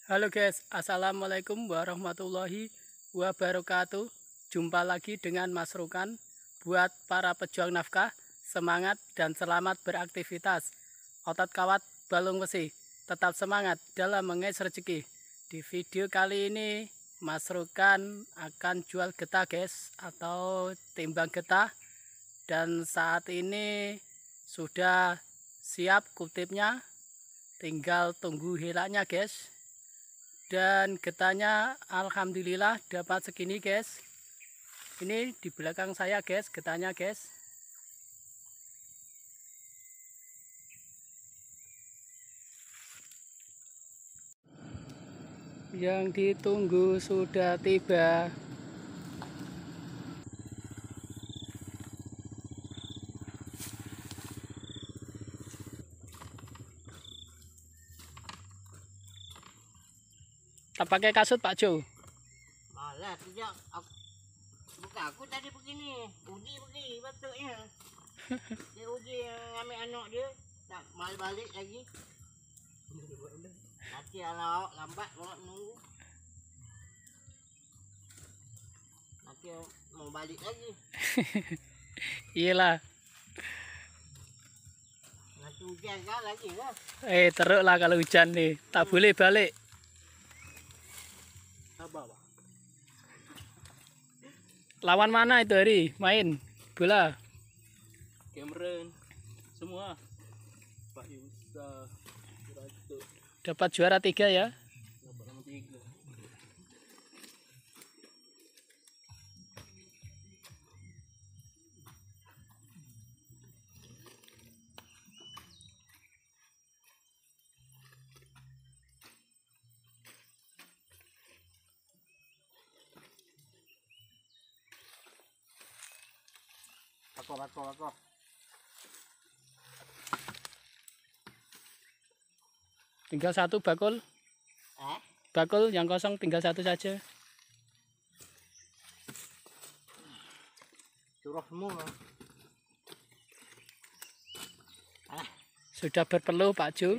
Halo guys, assalamualaikum warahmatullahi wabarakatuh. Jumpa lagi dengan Mas Rukan. Buat para pejuang nafkah, semangat dan selamat beraktivitas. Otot kawat balung besi, tetap semangat dalam mengais rezeki. Di video kali ini Mas Rukan akan jual getah guys, atau timbang getah. Dan saat ini sudah siap kutipnya, tinggal tunggu hilangnya guys. Dan getahnya alhamdulillah dapat segini guys. Ini di belakang saya guys, getahnya guys. Yang ditunggu sudah tiba. Tak pakai kasut Pak Jo. Malah tidak. Bukan aku tadi begini. Uji begini betulnya. Dia uji yang ambil anak dia. Tak balik lagi. Nanti kalau lambat mau nunggu. Nanti mau balik lagi. Iyalah. Nanti hujan kan lagi lah. Teruk lah kalau hujan nih. Tak boleh balik. Lawan mana itu hari main bola? Cameron semua Pak Yusa Dapat juara 3 ya. dapat nomor 3. Bakor. Tinggal satu bakul. Bakul yang kosong tinggal satu saja. Curah semua. Sudah berpeluh Pak Jo.